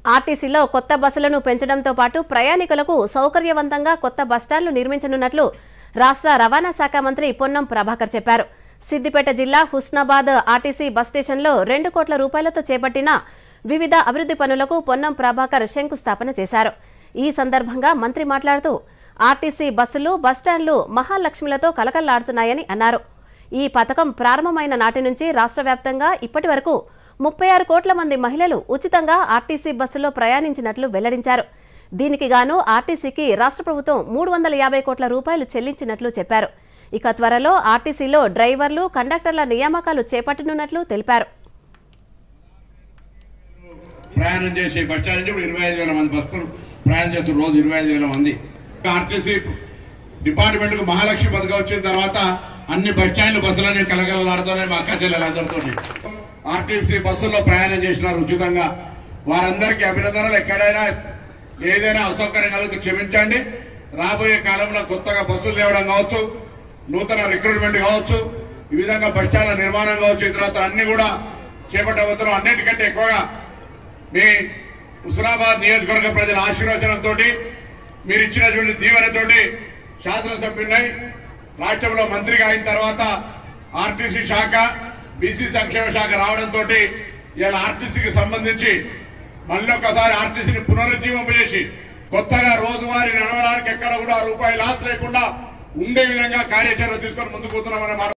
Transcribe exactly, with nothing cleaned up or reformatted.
ఆర్టీసీలో కొత్త బస్సులను పెంచడంతో పాటు ప్రయాణికులకు సౌకర్యవంతంగా కొత్త బస్టాండ్లు నిర్మించనున్నట్లు రాష్ట్ర రవాణా శాఖ మంత్రి పొన్నం ప్రభాకర్ చెప్పారు. సిద్దిపేట జిల్లా హుస్నాబాద్ ఆర్టీసీ బస్ స్టేషన్లో రెండు కోట్ల రూపాయలతో చేపట్టిన వివిధ అభివృద్ధి పనులకు పొన్నం ప్రభాకర్ శంకుస్థాపన చేశారు. ఈ సందర్భంగా మంత్రి మాట్లాడుతూ ఆర్టీసీ బస్సులు బస్టాండ్లు మహాలక్ష్మిలతో కలకల్లాడుతున్నాయని అన్నారు. ఈ పథకం ప్రారంభమైన నాటి నుంచి రాష్ట్ర వ్యాప్తంగా ఇప్పటి వరకు ముప్పై ఆరు కోట్ల మంది మహిళలు ఉచితంగా ఆర్టీసీ బస్సులో ప్రయాణించినట్లు వెల్లడించారు. దీనికి గాను ఆర్టీసీకి రాష్ట్ర ప్రభుత్వం మూడు వందల యాభై కోట్ల రూపాయలు చెల్లించినట్లు చెప్పారు. ఇక త్వరలో ఆర్టీసీలో డ్రైవర్లు కండక్టర్ల నియామకాలు చేపట్టనున్నట్లు తెలిపారు. ప్రయాణం చేసే బస్టాండ్ నుంచి ఇరవై ఐదు వేల మంది బస్సులు ప్రయాణం చేస్తున్న రోజు ఇరవై ఐదు వేల మంది. ఆర్టీసీ డిపార్ట్మెంట్ కు మహాలక్ష్మి పథకం వచ్చిన తర్వాత అన్ని బస్టాండ్లు బస్సులన్నీ కలకలలాడుతున్నాయి. మా అక్క చెల్లెలందరితో ఆర్టీసీ బస్సుల్లో ప్రయాణం చేసినారు ఉచితంగా. వారందరికీ అభినందనలు. ఎక్కడైనా ఏదైనా అసౌకర్యం కలిగితే క్షమించండి. రాబోయే కాలంలో కొత్తగా బస్సులు తేవడం కావచ్చు, నూతన రిక్రూట్మెంట్ కావచ్చు, ఈ విధంగా బస్టాండ్ల నిర్మాణం కావచ్చు, ఈ తర్వాత అన్ని కూడా చేపట్టబోతున్నాం. అన్నిటికంటే ఎక్కువగా మీ హుస్నాబాద్ నియోజకవర్గ ప్రజల ఆశీర్వచనంతో మీరు ఇచ్చినటువంటి దీవెనతోటి శాసనసభ్యులై రాష్ట్రంలో మంత్రిగా అయిన తర్వాత ఆర్టీసీ శాఖ బీసీ సంక్షేమ శాఖ రావడంతో ఇలా ఆర్టీసీకి సంబంధించి మళ్ళీ ఒకసారి ఆర్టీసీని పునరుజ్జీవింపజేసి కొత్తగా రోజువారీ నడవడానికి ఎక్కడ కూడా రూపాయి లాస్ లేకుండా ఉండే విధంగా కార్యాచరణ తీసుకొని ముందుకు పోతున్నామని